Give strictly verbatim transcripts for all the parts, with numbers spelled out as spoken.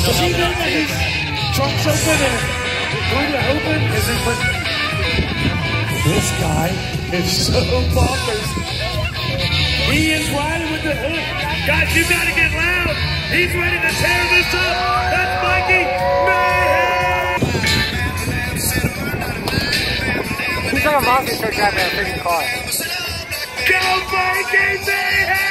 See that his trunk's open and going to open as he put. This guy is so bonkers. He is riding with the hood. Guys, you gotta get loud. He's ready to tear this up. That's Mikey Mayhem. He's like a monster truck driving a freaking car. Go Mikey Mayhem!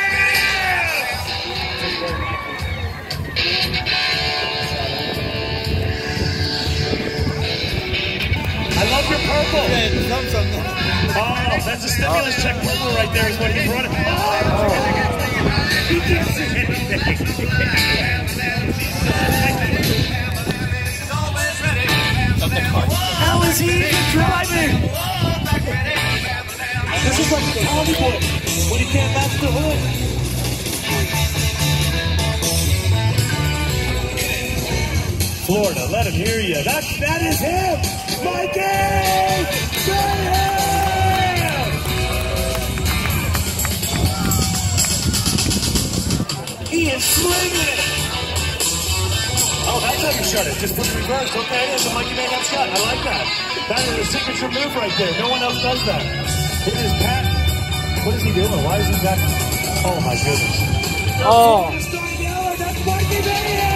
I love your purple. Oh, that's a stimulus check purple right there is what he's running. Oh! He can't see anything. How is he even driving? This is like the Tommy boy when he can't match the hood. Florida, let him hear you. That, that is him! Mikey Mayhem! He is slinging it! Oh, that's how you shut it. Just put the reverse. Okay, there's a Mikey Mayhem shot. I like that. That is a signature move right there. No one else does that. It is Pat. What is he doing? Why is he back? Oh, my goodness. Oh. That's Mikey Mayhem!